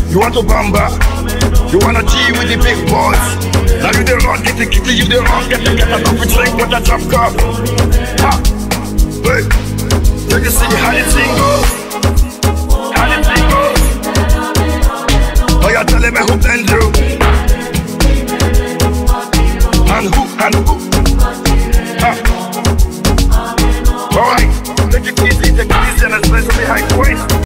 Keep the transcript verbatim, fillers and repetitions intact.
You want to bamba? You wanna G with the big boys? Now you the run, get the kitty, you the run, get the get a coffee drink with a drop cup. Ha! Hey! You can see how the thing goes. How the thing goes. Oh, you're telling me who bend you? And who, and who?